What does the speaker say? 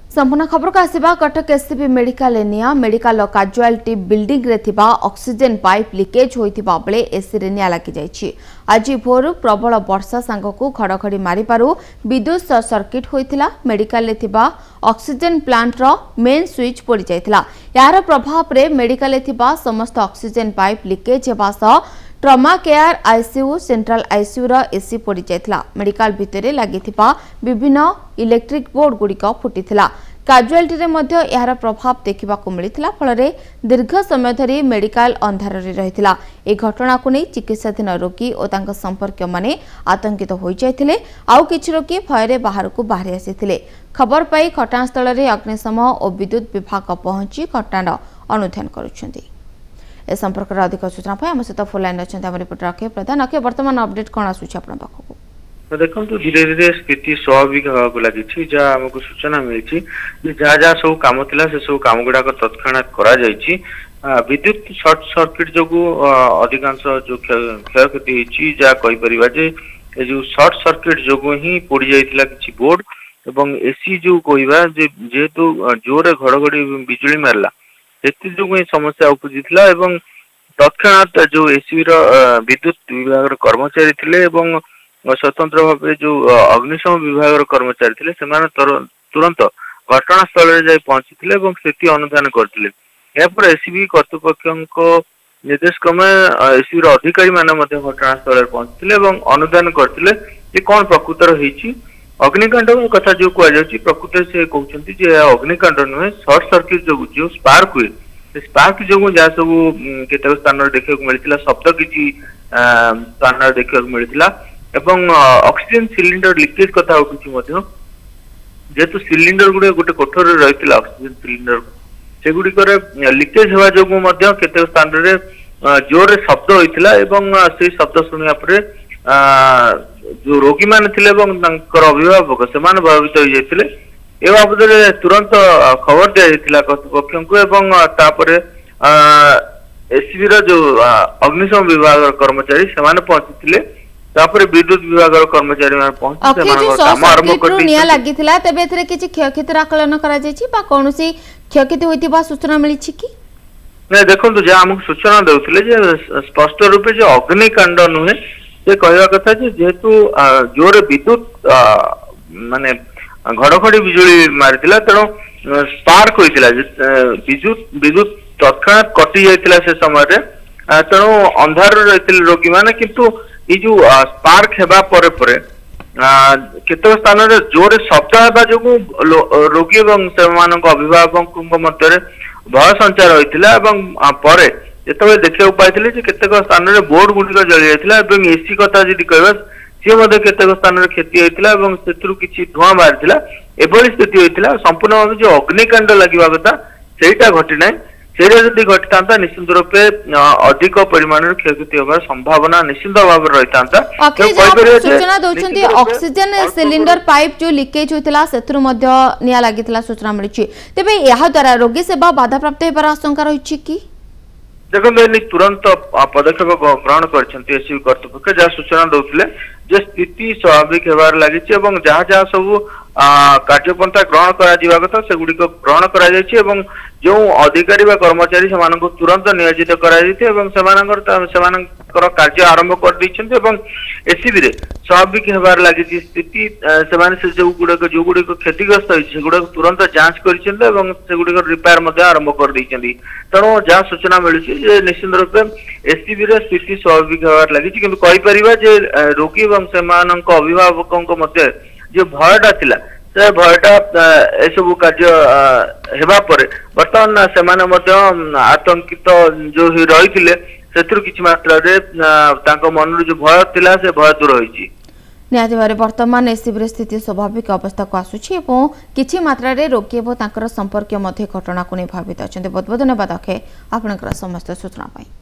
संपूर्ण खबर को आसवा कटक एससीबी मेडिकल निया मेडिकल काजुआलिटी बिल्डिंग रे थिबा ऑक्सीजन पाइप लीकेज होइथिबा बेले एसी रे निया लागि जाइछि। आज भोर प्रबल वर्षा सांगकु घड़घड़ी मारिपारु विद्युत सर्किट होइथिला। मेडिकल रे थिबा ऑक्सीजन प्लांट रो मेन स्विच पड़ी जाइथिला। यार प्रभाव रे मेडिकल रे थिबा समस्त ऑक्सीजन पाइप लीकेज हेबा सह trauma care ICU central ICU रो एसी पड़ी जाइथिला। मेडिकल भितरे लागिथिबा विभिन्न इलेक्ट्रिक बोर्ड गुड़िक फुटिथिला। काजुआलिटी रे मध्य यार प्रभाव देखा मिलता फल दीर्घ समय धरी मेडिकल अंधार रही। ए घटना को नहीं चिकित्साधीन रोगी और संपर्क माने आतंकित हो जाते। आउ किछि रोगी भय बाहर को बाहरी आसी खबर पाई घटनास्थल में अग्निशम और विद्युत विभाग पहुंची घटनार अनुधान करुछंती। ए संपर्क में अधिक सूचना आम सहित फोन लाइन अच्छा रिपोर्टर अक्षय प्रधान। अक्षय वर्तमान अपडेट कौन आसूँ आप पाखक? देखो धीरे धीरे स्थिति स्वाभाविक होगा लगी जहाँ आमको सूचना मिली जहाँ जहाँ सब कम थी से सब कम गुड़ाक तत्क्षणात करा विद्युत सर्ट सर्किट जो अधिकांश जो क्षय क्षति जहाँ कहीपर जो सर्ट सर्किट जो ही पोड़ जाता कि बोर्ड एवं एसी जो कहवा जेहेतु जोर घड़घड़ी बिजुली मारला से जो समस्या उपजी तत्क्षणात जो एसी विद्युत विभाग कर्मचारी थे स्वतंत्र भाव जो अग्निशम विभाग कर्मचारी थे तुरंत घटनास्थल में जाई पहुंची स्थिति अनुधान करते। एसीबी कर्तृपक्ष निर्देश क्रमे एसीबी अधिकारी माने घटनास्थल में पहुंची अनुधान करते कौन प्रकृतर होती अग्निकांड कथा जो कहुच्छी प्रकृत से कहते अग्निकांड नुहे सर्ट सर्किट जो स्पार्क हुए स्पार्क जो जहाँ सब केतक स्थान देखा मिलता शब्द किसी स्थान देखा मिलता एवं ऑक्सीजन सिलिंडर लीकेज कथा उठी जेहेतु सिलिंडर गुड़े गोटे कोठर रही ऑक्सीजन सिलिंडर से गुड़िकर लीकेज हवा जो केतक स्थान जोर शब्द होता से शब्द शुणा जो रोगी मान थे अभिभावक से प्रभावित हो जाते ए बाबद तुरंत खबर दि जाता कर्तृपक्ष को एससीबी जो अग्निशम विभाग कर्मचारी से पहुंची विद्युत विभाग कर्मचारी क्षयक्षति आकलन कौन क्षयक्षति होता सूचना मिली कि नहीं? देखो जहाँ आमको सूचना देते स्पष्ट रूपे जो अग्निकांड नुहे से कहवा कथा जेहेतु जोर विद्युत माने घड़घड़ी बिजुली मारी तेणु स्पार्क होता विद्युत तत्क्षणात कटि जाता से समय तेणु अंधार रही रोगी मैंने किंतु ये जो स्पार्क हेबा परे केतक स्थान जोर शब्द हेबा जो रोगी एवं अभिभावक मध्य भय संचार होता जिते देखा पाई केतक स्थान में बोर्ड गुड़िक जली जाता एसी कथा जी कह सी केतक स्थान में क्षति होता किसी धुआं बाहरी एभली स्थिति होता संपूर्ण भाव जो अग्निकांड लगे कथा से घटी जदि घटी था निश्चित रूपे अधिक परिमाण क्षयक्षति होवार संभावना निश्चित भाव रही। सूचना दौरान ऑक्सीजन सिलिंडर पाइप जो लीकेज होता निया लगी सूचना मिली तेज यह द्वारा रोगी सेवा बाधा प्राप्त होबार आशंका रही कि देखो तुरंत पदक्षेप ग्रहण कर कर्तृपक्ष जहाँ सूचना दौते स्थिति स्वाभाविक होबार लगी जहाँ जहाँ सब कार्यपंथा ग्रहण करा से गुड़िक ग्रहण कर जो अधिकारी कर्मचारी से तुरंत नियोजित कर कार्य आरंभ कर एसीबी रे स्वाभाविक होबार लगी स्थिति से जो गुड़िक क्षतिग्रस्त होती गुड़ाक तुरंत जांच कर रिपेयर आरंभ कर तेणु जहाँ सूचना मिली निश्चित रूपे एसीबी रे स्थिति स्वाभाविक होबार लगी कि कहीपर रोगी और अभिभावकों मध्य जो भयटा थिला से भयटा एसबू कार्य हेबा परे बर्तमान से आतंकित जो रही से किसी मात्रा मन जो भय थिला से भय दूर होइछि। निहाती भाव वर्तमान एसीबी स्थिति स्वाभाविक अवस्था को आसुछि एवं किछि मात्रा रे रोगी एवं तांकर संपर्क मध्य घटना को नहीं भावित अच्छा। बहुत बहुत धन्यवाद अक्षय आपनकर समस्त सूचना पाई।